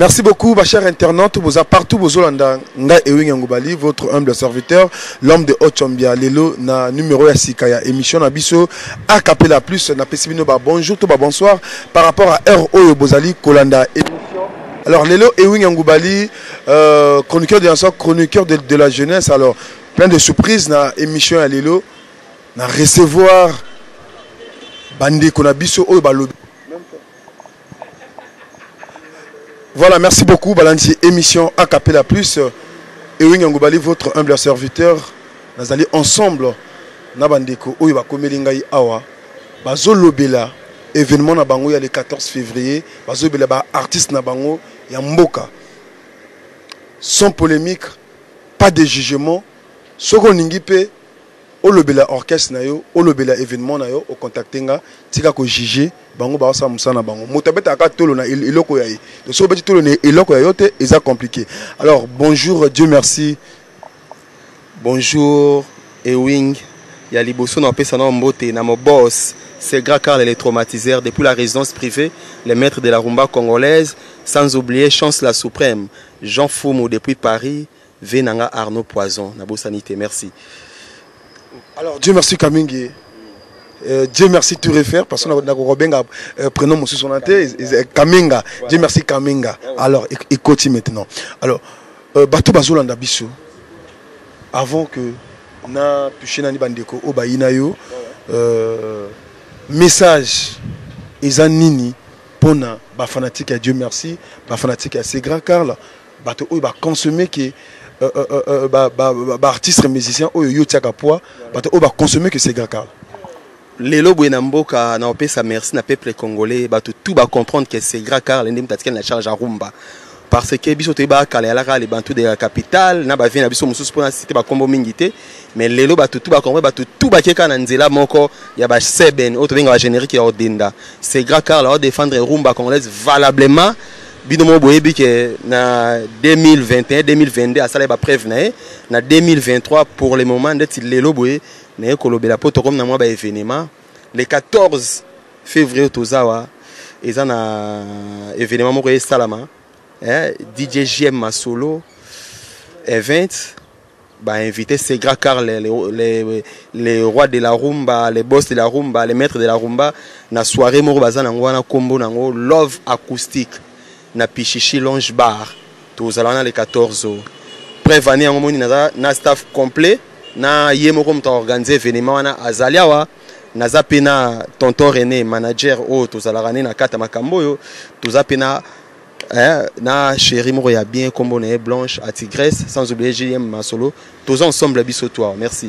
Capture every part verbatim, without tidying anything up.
Merci beaucoup, ma chère internaute. Vous êtes partout, vous êtes nga Ewing Yangoubali, votre humble serviteur, l'homme de Ochambia, Lelo, na numéro ya Sikaya, émission na biso, a Capella Plus, na Pessimino, ba bonjour, tout ba bonsoir, par rapport à R O Bozali, Kolanda, émission. Alors, Lelo, Ewing Yangoubali, euh, chroniqueur de l'ensemble, chroniqueur de, de la jeunesse, alors, plein de surprises, na émission à Lelo, na recevoir, Bandi Konabiso, Oyo Balobi. Voilà, merci beaucoup. Balanci émission A Capella Plus. Ewing Yangoubali, votre humble serviteur. Nous allons ensemble. Nabandeko, Oyo Komelingai Awa. Bazo Lobela, événement na bango, il y a le quatorze février. Bazo Lobela, ba artiste na bango, ya Mboka. Sans polémique, pas de jugement. Soko Ningipe, Olobela orchestre na yo, Olobela événement na yo, au contactenga, tika ko juger. Bango ba sa musana bango motabeta aka tolo na iloko yayi de so beti tolo na iloko yayote eza compliqué. Alors bonjour, Dieu merci. Bonjour Ewing ya liboso na pesa na mbote na mo boss c'est grand car les traumatiseurs depuis la résidence privée les maîtres de la rumba congolaise, sans oublier Chance la Suprême Jean Foumou depuis Paris, Venanga Arnaud Poison na bosanité. Merci. Alors Dieu merci Kamingi. Euh, Dieu merci tu réfères parce que nous avons prénom monsieur son Kaminga. Dieu merci Kaminga. Alors écoutez maintenant. Alors bateau bazolanda biso avant que na touché nani bandeko o bayina yo message ezanini pona ba fanatique à Dieu merci, ba fanatique à ces grands Karl bateau o ba consommer que ba ba artiste musicien o yo tiaka poa bateau o ba consommer que ces grands Karl. Lelo Bouena Mboka na opesa merci na peuple congolais ba tout ba comprendre que c'est grand car l'endem tatika na charge à rumba parce que biso te ba kala la les bantu de la capitale na ba vient biso mususu pona cité ba kombo mingité mais lelo ba tout ba comprendre ba tout ba keka na nzela moko ya ba seben auto benga ba générique ya odinda c'est grand car la défendre rumba congolaise valablement bino mo boyebi que na deux mille vingt et un deux mille vingt-deux à ça ba prévenir na deux mille vingt-trois pour le moment d'être lelo boye na kolobela poto comme na moi ba événement le quatorze février tozawa eza na événement moko e salama eh D J J M Masolo event ba invité ces grands car les, les les rois de la rumba, les boss de la rumba, les maîtres de la rumba na soirée moko bazana ngwana kombo nango Love Acoustique na Pichichi Lounge Bar tozala na le quatorze prévenir en moni na na staff complet na yemo comme organiser événement na azaliawa na zapena tonton René manager o tozala na kata makambo yo tozapena eh na chéri moko ya bien kombo na Blanche à Tigresse sans oublier J M Masolo tous ensemble biso toi. Merci.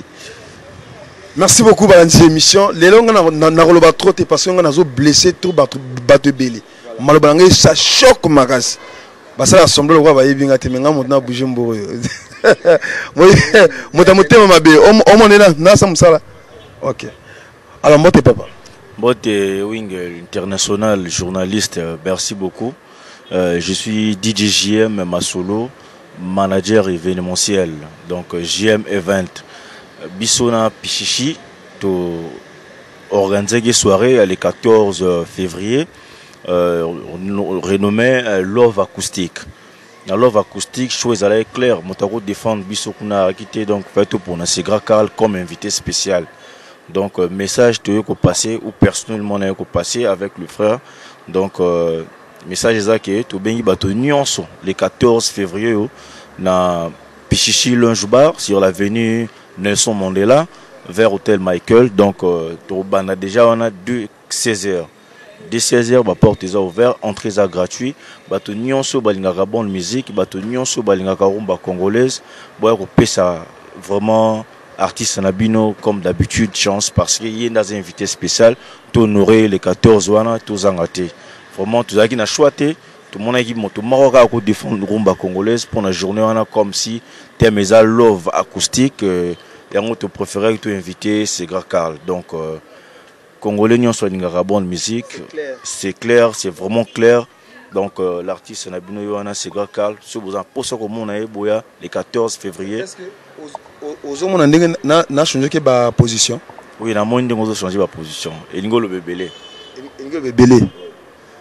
Merci beaucoup balanci émission lelo nga na koloba trop te parce que nga nazo blessé trop bato bato belé maloba nga ça choque makasi basa assemblée kwa ba yebinga te menga motna bouger mboro moi motamotema mabe omonela na samsala. OK. Alors moi t'es papa. Bote Wing international journaliste, merci beaucoup. Euh, je suis D J J M Masolo, manager événementiel. Donc J M Event Bisona Pichichi to organiser une soirée le quatorze février euh, renommé Love Acoustique. Dans Love Acoustique, chose à clair, Motaro défendre Bissokuna quitté donc fait tout pour c'est grand Karl comme invité spécial. Donc euh, message de que passer ou personnellement que passer avec le frère. Donc euh, message est que tout bien bateau nuance le quatorze février na Pichichi Lounge Bar sur l'avenue Nelson Mandela vers hôtel Michael. Donc euh, on a déjà on a deux seize heures. Dès seize heures, la porte est ouverte, entrée est gratuite. Bato nyonso balingaka bonne musique, bato nyonso balingaka rumba congolaise. Boya ko pesa vraiment artiste nabino comme d'habitude chance parce qu'il y a des invités spéciaux to honorer les quatorze wana to zangate. Vraiment tout ça qui n'a choisi tout le monde qui monte Maroc à défendre rumba congolaise pour la journée wana comme si thème est Love Acoustique et on te préférait to inviter c'est grand Karl. Donc euh, Congolais n'y soit une bonne musique, c'est clair, c'est vraiment clair. Donc euh, l'artiste Nabino Yohana c'est grand Karl. Si vous en posez comme on a eu le quatorze février. Est-ce que aux hommes on a n'a changé que ba position? Oui, na moins de changé ma position. Et Ningo le bébélé. Ningo le bébélé.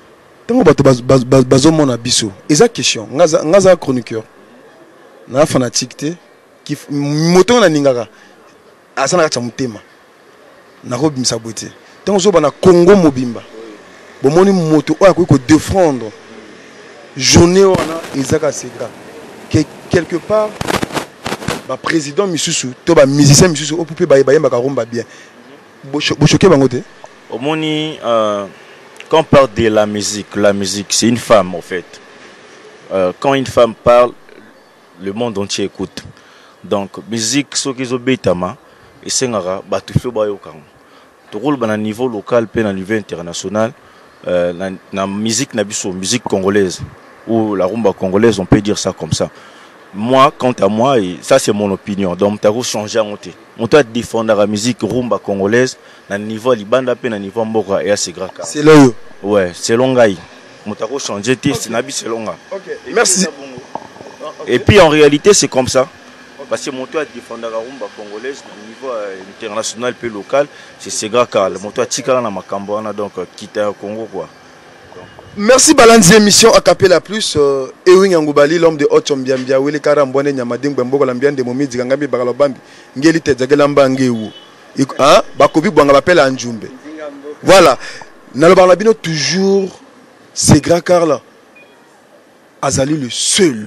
Tant que bazo mona biso, eza question, ngaza ngaza chroniqueur. Na fanatique te qui moto na ningaka. Asana ka mutema. Na ko bimisa bote. Tant que na Congo mobimba. Bon moni moto o ko défendre. Journée wana ezaka seka. Quelque part ba président misusu to ba musicien misusu o poupé ba yemba ka rumba bien. Bo choqué bango te. Au moni euh quand on parle de la musique, la musique c'est une femme en fait. Euh, quand une femme parle, le monde entier écoute. Donc musique ce qu'ils ont bétama et c'est ngara ba tout fait ba yokan. To rôle ba na niveau local pe na niveau international euh, la, la musique na biso musique congolaise ou la rumba congolaise on peut dire ça comme ça. Moi, quant à moi, et ça c'est mon opinion, donc tu as changé en monter. On doit défendre la musique rumba congolaise, à niveau libanda, à niveau mboka et c'est grave. C'est là. Ouais, c'est longaï. On doit changer, c'est nabi c'est longa. Merci. Et puis en réalité c'est comme ça, parce que mon doit défendre la rumba congolaise, au niveau international puis local, c'est c'est grave. Mon doit tikala na makambona donc quitter le Congo quoi. Merci Balanzi émission à Capella Plus euh, Ewing Yangoubali l'homme de Haute Mbiambia Wele Karambone Nyamading Bembogo Lambian de Momi Digangambi Bagalobambi Ngeli Tedzagelamba Ngewu hein Bakobi Bwanga bapela Anjumbe. Voilà. Nalobarlabino toujours c'est grand Karl Azali le seul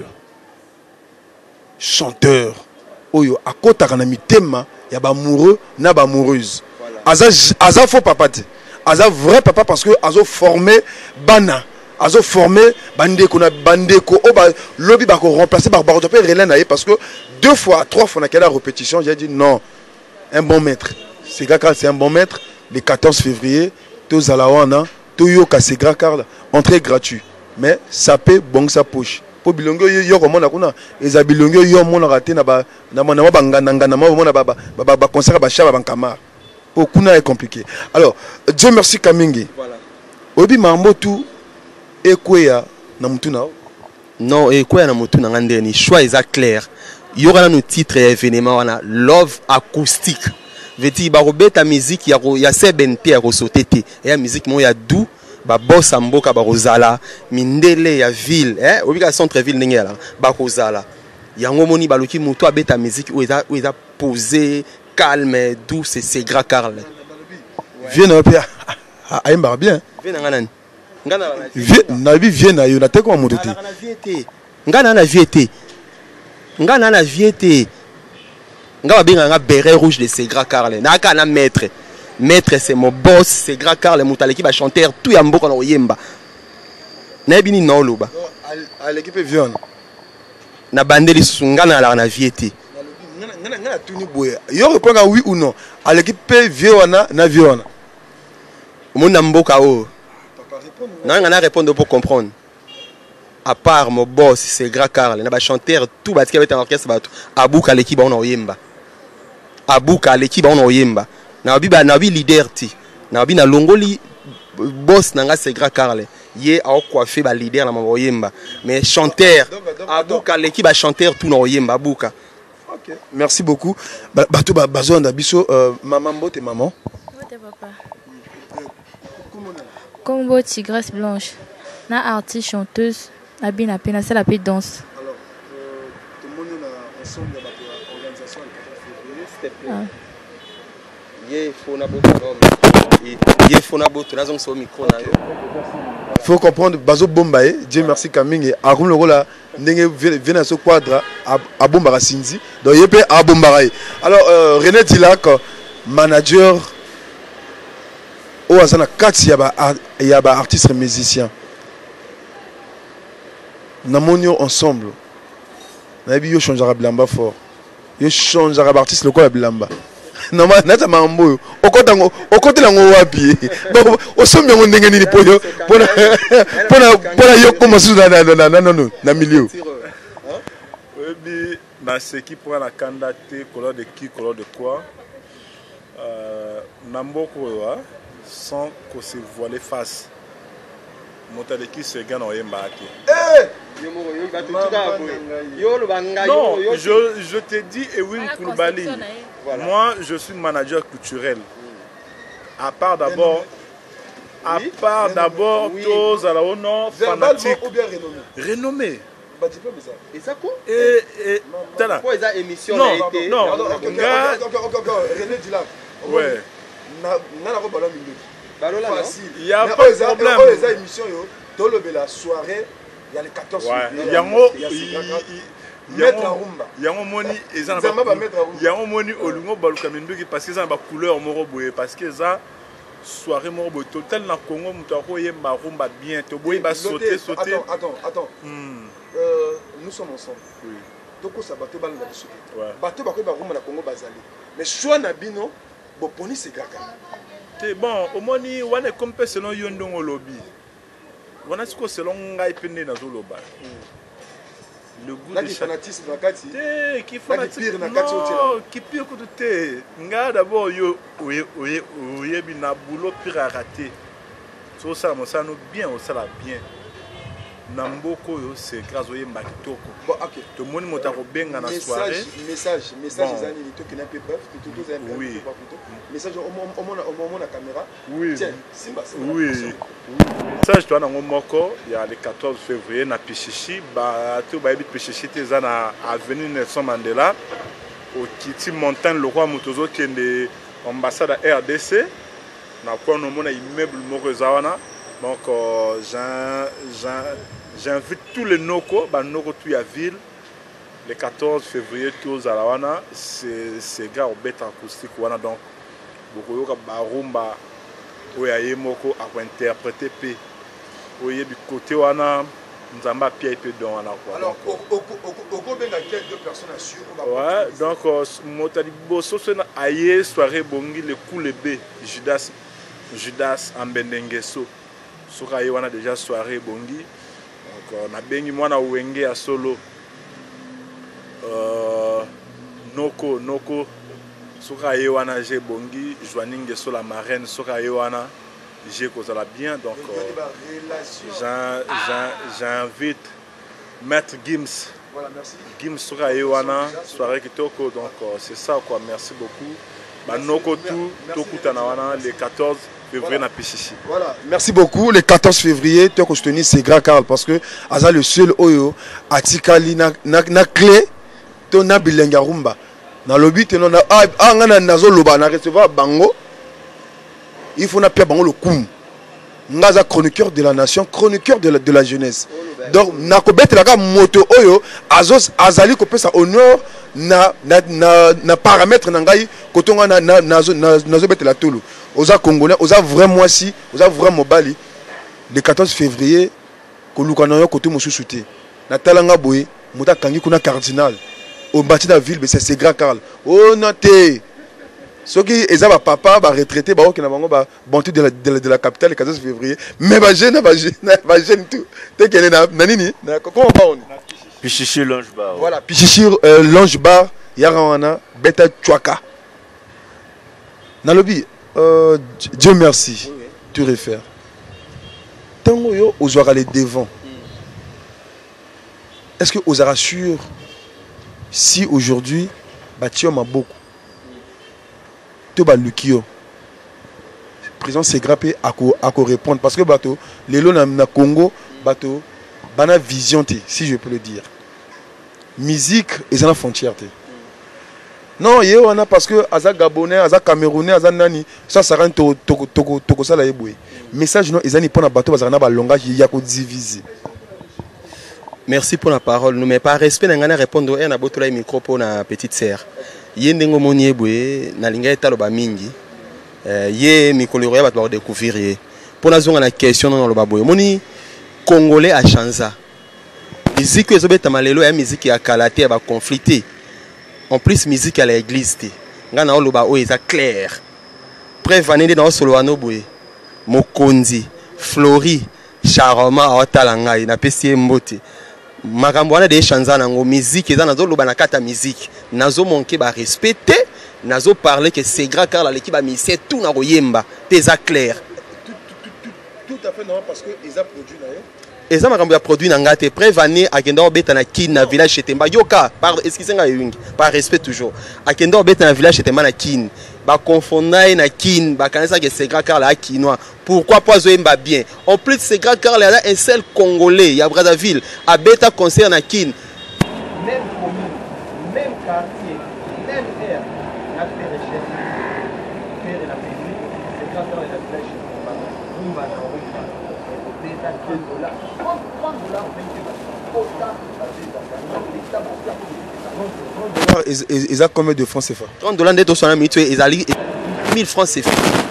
chanteur oyo akotaka na mitema ya ba amoureux na ba amoureuse. Aza aza faux papa te. Aza vrai papa parce que azo formé bana, azo formé bandeko na bandeko o ba lobby ba ko remplacer par Baroto pe relais naé parce que deux fois, trois fois na quelle répétition, j'ai dit non. Un bon maître. C'est Grakal, c'est un bon maître. Le quatorze février, to zalawana, to yoka c'est Grakal, entrée gratuite. Mais ça peut bon sa poche. Po bilongo yo ko mona kuna, eza bilongo yo mona raté na ba na mona ba ngana ngana mona ba ba ba concert ba chaba bankama. Okuna est compliqué. Alors, Dieu merci Kamingi. Voilà. Obi mambo tu ekweya na mutuna. Non, ekweya na mutuna ngande ni choix est clair. Il y aura nos titres et événements wana love acoustique. Veti ba robeta musique ya ya sebente ya rosotete. Et la musique mo ya dou ba bossa mboka ba rozala mindele ya ville eh obi ka centre ville ndengela ba kozala. Yango moni baloki muto abeta musique où eza où eza posé calme, doux, c'est grand Karl. Viens na pia. Aimba bien. Viens na ngana. Ngana na vie viens na yo na te ko motote. Ngana na viete. Ngana na viete. Ngaba benga nga béret rouge de c'est grand Karl. Na ka na maître. Maître c'est mon boss, c'est grand Karl mutale qui va chanter tout ya mboka na oyemba. Na bini na oloba. À l'équipe vienne. Na bandeli sungana la na viete. Yo répondre oui ou non. À l'équipe Viona na Viona. Mon namboka o. Non, on a répondre pour comprendre. À part mon boss, c'est grand Karl. Na ba chanteur tout ba tika beta orchestre ba tout. Abuka l'équipe on oyemba. Abuka l'équipe on oyemba. Na bi ba na bi leader ti. Na bi na longoli boss nanga c'est grand Karl. Yé a coiffé ba leader na oyemba. Mais chanteur Abuka l'équipe ba chanteur tout na oyemba Abuka. Okay. Merci beaucoup. Bato ba bazon da biso euh, maman Mbote maman. Mbote papa. Combo Tigresse Blanche. Na artiste chanteuse, na bina pena c'est la paix danse. Alors euh, tout le monde est ensemble de la organisation le quatorze février, s'il te plaît. Yé fona boto. Yé fona boto na zong so micro na yo. Faut comprendre bazo bombaye, Dieu merci Kamingi. Arum le rôle ndenge vient à ce quadre à Bombara Sinzi donc il peut à Bombara. Alors euh, René Dilac manager au Azana quatre yaba yaba artiste musicien namonio ensemble na bi yo changera bilamba fort yo changera artiste le quoi bilamba non ma nata mambo okota ngo okotela ngo wapi donc osombi ngo ndenge nini poyo pona pona pona yo comme sous na na na non na milieu oui na ce qui prend la candidature couleur de qui couleur de quoi euh namboko sans que se voiler face motale qui se gagne en embaki eh non je je te dis Ewing Koulibaly. Voilà. Moi, je suis manager culturel. À part d'abord, à part d'abord tous à la non fanatique ou bien renommé. Renommé. Bah diplôme ça. Et ça quoi? Et et tala. Quoi ça émission Non, a été non. René Dilac. Ouais. Na na la ballon mingi. Ballon là. Il y a pas de problème. Oh les émissions yo, dans le la soirée, il y a les quatorze février. Yango Maître Rumba. Yango moni ezana ba maître Rumba. Yango moni olingo baluka minduki parce que ça ba couleur moko boye parce que ça soirée moko boye total na Congo muto ko yemba rumba bien to boye ba sauter sauter. Attends, attends, attends. Euh, nous sommes ensemble. Oui. Toko sa bateau bal na biso. Bateau ba ko ba rumba na Congo bazali. Mais choix na bino bo poni c'est graka. Te bon, au moni wane kompe selon yondongo lobby. Wana siko selon ngai pende na zoloba. Le goût de fanatisme na kati. Te qui fanatisme na kati otela. Qui pire que te. Nga d'abord yo oye oye oye bina boulot pire à rater. So ça mo ça nous bien, on ça la bien. Namboko yo c'est grâce oye makitoko. Bon OK. To moni mota ko benga na soirée. Message, message ezani ni to qui n'a pas peur, to to zan. Oui. Message au moment au moment la caméra. Oui. Tiens, Simba. Oui. Message toi na ngomoko il y a le quatorze février na Pichichi ba to ba bi Pichichi te za na avenue Nelson Mandela au Kiti Montagne le roi Mutozo kende ambassade R D C na kwa no mona immeuble moko zawana donc j'invite tous les noko ba noko tout ya ville le quatorze février tous à la wana c'est c'est gars au bête acoustique wana donc beaucoup yoka ba rumba oya yemoko a interpréter p oye bi côté wana nzamba pia pe don wana quoi. Alors au go benga quelques deux personnes assurent. Ouais, donc motali boso na aye soirée bongi le coule B Judas Judas Ambendengeso soka ye wana déjà soirée bongi donc na bengi mwana wenge ya solo euh noko noko soka ye wana j'ai bongi joining sur la marraine soka ye wana j'ai causé la bien donc j'invite Maître Gims. Voilà, merci. Gims soka ye wana soirée kitoko donc c'est ça quoi, merci beaucoup. Ba noko tout tokutana wana le quatorze février na Pichichi. Voilà, merci beaucoup. Le quatorze février, tu as soutenir c'est grand Karl parce que Aza le seul oyo atikali na na, na clé to na bilenga rumba. Na lobby te non na ah ngana nazo loba na recevoir bango. Il faut na pia bango le kum. Ngaza chroniqueur de la nation, chroniqueur de la, de la jeunesse. Donc na ko bete la ka moto oyo azos azali ko pesa honneur na na na, na paramètre na ngai kotonga na na nazo nazo bete la tolo. Oza congolais, oza vraiment si, oza vraiment bali. Le quatorze février ko lukana yo koto mosusu te. Na talanga boye, muta kangi kuna cardinal. Au bâti de la ville, c'est grand Karl. Oh noté. Ceux qui ont papa, ba retraité, ba qui n'ont pas bantu de la de la capitale le quatorze février. Mais ba jeune, ba jeune, ba jeune tout. T'es qu'elle est na nani. Comment on va? Pichichi Lounge Bar. Voilà, Pichichi Lounge Bar. Yarawana, Beta Chouaka. Nalobi, Dieu merci. Tu réfères. Tango yo ozwaka les devants. Est-ce que vous rassure si aujourd'hui Batio m'a beaucoup to ba lukio président c'est grappé à ko à ko répondre parce que bateau les lots na Congo bateau bana vision té si je peux le dire musique et ça frontière té non yé on a parce que aza gabonais aza camerounais aza nani ça ça rend to to to to ça la yeboué message non ezani pona bateau bazana ba langage ya ko diviser. Merci pour la parole. Nous mais par respect n'angana répondre à na botola micro pour na petite sœur. Yendengo monié boué na linga etaloba mingi. Euh yé mikolo ya ba découvrir yé. Pour la zone la question non loba boué. Moni congolais a changé. Musique ezobeta malelo ya musique ya kalaté ba conflicté. En plus musique à l'église té. Ngana loba o eza clair. Preuve anende na solo ano boué. Mokonzi, Flori, Charoma otalanga na pesi mbote. Makambo wana de chanza nango musique eza nazo loba na kata musique nazo manquer ba respecter nazo parler que c'est grand car l'équipe a mis c'est tout na royemba teza clair tout à fait normal parce que ils a produit là et ça m'a ramené à produit n'angate prévané à Kendo bête na kin na village chez Temba yoka par excusez-moi par respect toujours à Kendo bête na village chez Temba na kin ba confondre na kin ba kanisa que c'est grand car la kinois pourquoi pas zoemba bien en plus c'est grand car là un seul congolais il y a Brazzaville à bêta concert na kin même commune même quartier même air la fait recherche faire la pays c'est grand car la village chez Temba nous va na oika bêta trente dollars trente dollars ils ont combien de francs C F A? trente dollars net au son ami, ils ont mille francs C F A.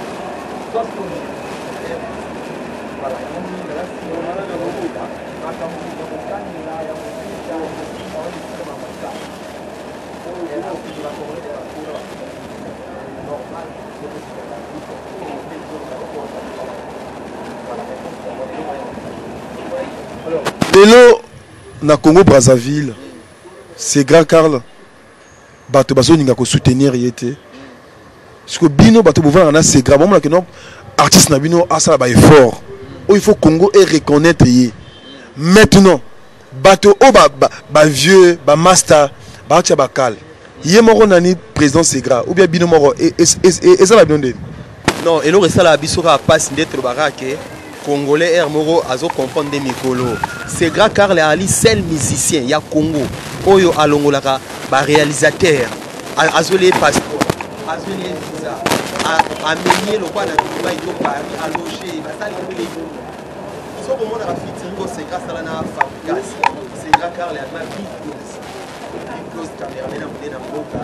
Lelo na Congo Brazzaville, c'est grand Karl. Bato bazo ninga ko soutenir yete. Parce que bino bato bouvant na c'est grave. Moi que non artiste na bino a ça ba effort. Oh il faut Congo et reconnaître yé. Maintenant bato o ba ba vieux ba master ba tia ba kal. Yé moro nani président c'est grave ou bien bino moro et et et ça la bien. Non, et le ça la bisora passe d'être barake. Congolais Air Moro azo comprendre des mikolo. C'est grand car les ali seul musicien ya Congo. Oyo alongolaka ba réalisateur. Azolé passeport. Azolé visa. A amener le quoi na Dubaï to Paris à loger. Ba sali les gens. So comment on a fait tingo c'est grâce à la na fabrication. C'est grand car les ma big close. Big close caméra na mudé na boka.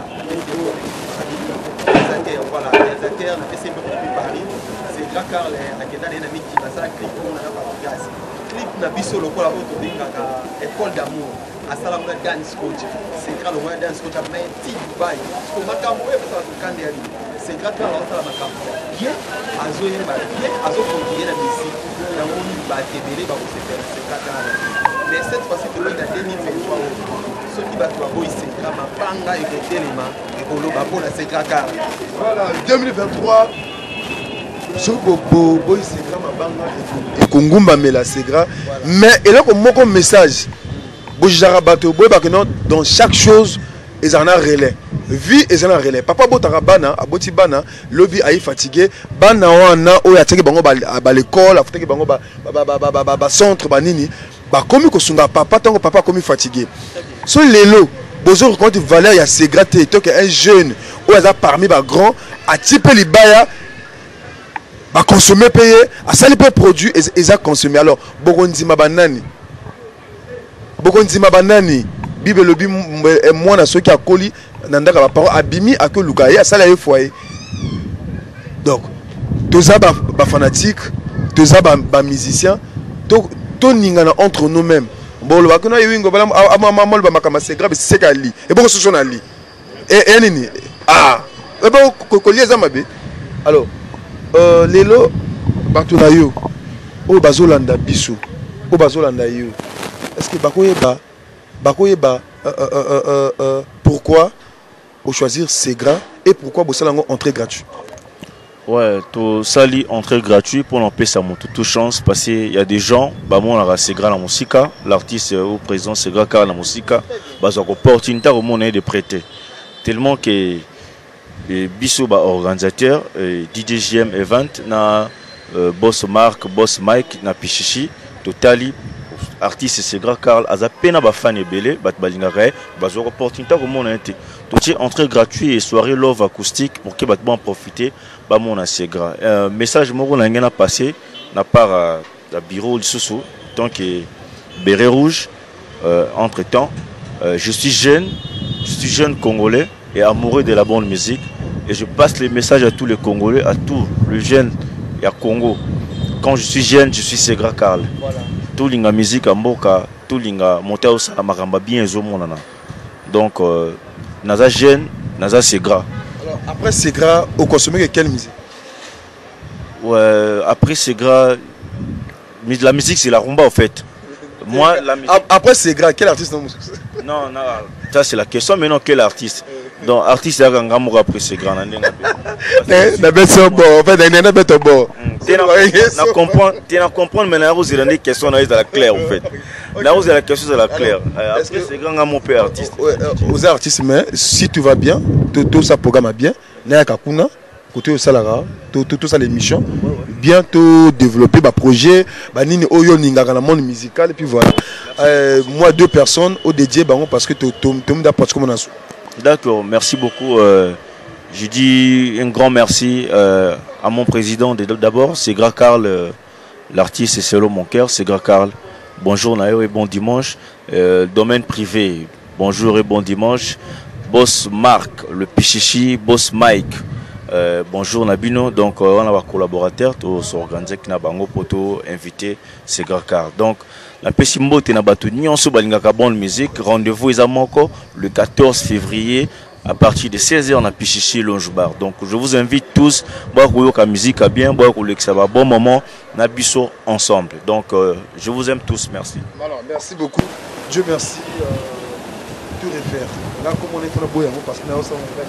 Réalisateur voilà, réalisateur na fait depuis Paris. C'est grand car les akenda na miki basala clip on a fabrication. Clip na biso lokola auto bingaka école d'amour à Salamga dance coach c'est grand le dance coach à Menti Dubaï parce que makambo e ça se kande ali c'est grand car on sala makambo bien azo yeba bien azo continuer la musique na moni ba tebele ba ko se faire c'est grand car mais cette fois-ci depuis la deux mille vingt-trois ceux qui battent boy c'est grand mapanga et telema et ko loba pour la c'est grand car voilà deux mille vingt-trois so bobo boy c'est grand mabanga et kongumba mela c'est grand mais et là comme mon message Bojarabato boy bakeno dans chaque chose ils en a relais vie ils en a relais papa botara bana aboti bana lobby ayi fatigué bana wana o ya teke bango ba l'école afuteki bango ba ba ba ba ba centre banini ba komi ko sunga papa tango papa komi fatigué so lelo bozo quand valeur ya c'est graté to que un jeune ou ça parmi ba grand a type libaya ba consommer payer à ça les produits et ça consommer alors bokondi mabanani bokondi mabanani bible lobi moi na ceux qui a coli nandaka ba parents abimi a que lukaye à ça la foyer donc tous ça ba fanatique tous ça ba musicien to to ningana entre nous mêmes bon le bakona yingo bala mamal ba makama c'est grave c'est kali et beaucoup ce ali et nini ah et bon collier ça mabe alors Euh, lelo batuna yo o bazolanda biso o bazolanda yo est-ce que bakoyeba bakoyeba euh, euh, euh, euh, pourquoi au choisir ces gras et pourquoi bosalango entrée gratuite? Ouais, tout sali entrée gratuite pour l'empêcher ça monte toute chance parce qu'il y a des gens bah moi on a c'est gras la musique l'artiste au présent c'est gras car la musique bah ça opportunité au monde de prêter tellement que et biso ba organisateur D J J M event na euh, boss Mark boss Mike na Pichichi totali artiste c'est grand Karl aza pena ba fan ebele bat balingare bazo opportunité ko mona été tout entrée gratuit et soirée love acoustique pour que bat bon profiter ba mona c'est grand euh, message moko na ngena passé na part la bureau lisusu tant que béret rouge euh, entre temps euh, je suis jeune je suis jeune congolais et amoureux de la bonne musique. Et je passe les messages à tous les Congolais, à tous les jeunes et à Congo. Quand je suis jeune, je suis Segra Karl. Voilà. Tout l'inga musique à Mboka, tout l'inga monter au Samaramba bien zo monana. Donc, euh, naza jeune, naza Segra. Alors, après Segra, au consommé quelle musique? Ouais, après Segra, la musique c'est la rumba en fait. Moi, la musique... Après Segra, quel artiste non? Non, non, ça c'est la question, mais non, quel artiste? Donc artiste ya kanga mo après c'est grand ndenge Eh, na beso bon, en fait, na na beto bon. na comprendre, tu na comprendre mais na vous avez des questions na la claire en fait. Là vous avez la question de la claire. Après c'est grand mon père artiste. Aux artistes mais si tu vas bien, tout tout ça programme bien, na kakuna côté au salara, tout tout ça l'émission, bientôt développer ba projet, ba nini oyo ninga dans le monde musical et puis voilà. Euh, moi deux personnes au dédié bango parce que tout tout tout monde apporte comme on a. D'accord, merci beaucoup. Euh, je dis un grand merci euh, à mon président d'abord, c'est Gra Karl, euh, l'artiste c'est selon mon cœur, c'est Gra Karl. Bonjour Nayo et bon dimanche. Euh, domaine privé, bonjour et bon dimanche. Boss Marc, le Pichichi, Boss Mike. Euh, bonjour Nabino, donc euh, on a un collaborateur, tout s'organiser qui n'a pas poto invité, c'est Gra Karl. Donc la Pessimbo tena batuni on se balingaka bonne musique. Rendez-vous exactement le quatorze février à partir de seize heures na Pichichi Lounge Bar. Donc je vous invite tous boire la musique à bien, boire que ça va bon moment na biso ensemble. Donc euh, je vous aime tous, merci. Voilà, merci beaucoup. Dieu merci. Euh, tout refaire. Là comme on est fait boire parce que là on va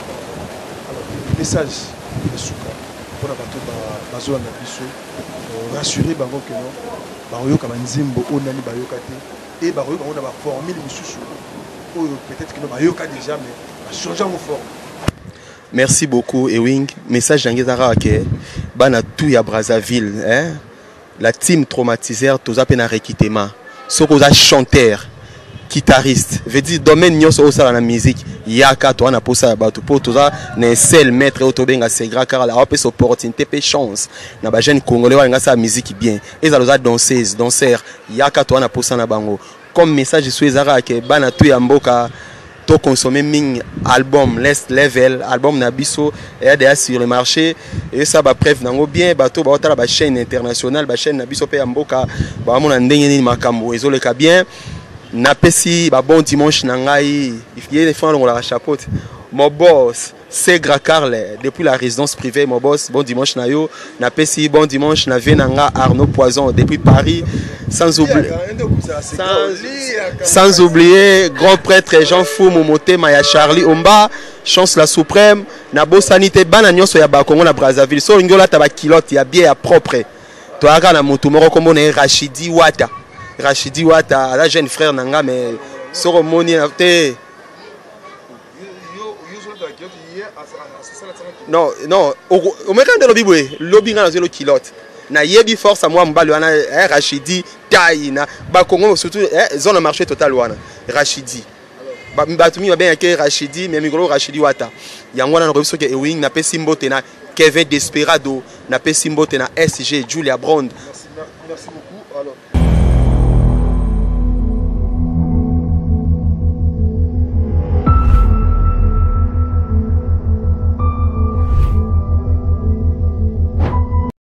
message de Souka pour la bateau bazo na biso rassurer bango que non bayoka banzimbo onani bayoka te et bayoka on a ba formule mususu peut-être que nous bayoka déjà mais ba changer en forme. Merci beaucoup Ewing. Message d'Angezara que bana tout ya Brazzaville hein. La team traumatiseur toza pena rekitement. Sokoza chanteur guitariste, veut dire domaine nyonso au sala na musique yaka to na posa ba to po toza na seul maître autobenga c'est Gra Karl la opé opportunité pe chance na ba jeune congolais wa ngasa musique bien et za loza danseuse danseur yaka to na posa na bango comme message sur ezara ke bana tu ya mboka to consommer ming album Lest Level album na biso et déjà sur le marché et ça ba preuve nango bien ba to ba otala ba chaîne internationale ba chaîne na biso pe ya mboka ba mona ndenge ni makambo ezoleka bien. Napesi ba bon dimanche nangai il y a des fois on la chapeau mon boss c'est Gra Karl depuis la résidence privée mon boss bon dimanche na yo napesi bon dimanche na venanga Arnaud Poison depuis Paris sans oublier sans, sans oublier grand prêtre Jean Fou Momote Maya Charlie Omba chance la suprême na bosanité bana nyonso ya ba Congo na Brazzaville so ngola ta ba kilote ya bien ya propre to aka na mutu moko kombo na Rachidi Wata Rachidi Wata, la jeune frère Nanga, mais Soromoni a été. Non, non, au même temps de lobby, lobby dans le kilote. Na yebi force à moi, m'baluana, Rachidi, Taïna, Bakongo, surtout, zone marché total, wana, Rachidi. Batumi va bien que Rachidi, mais Migolo Rachidi Wata. Yangwana, on reçoit que Ewing n'a pas Simbo, Kevin Desperado, n'a pas Simbo, S G, Julia Brand. Merci beaucoup.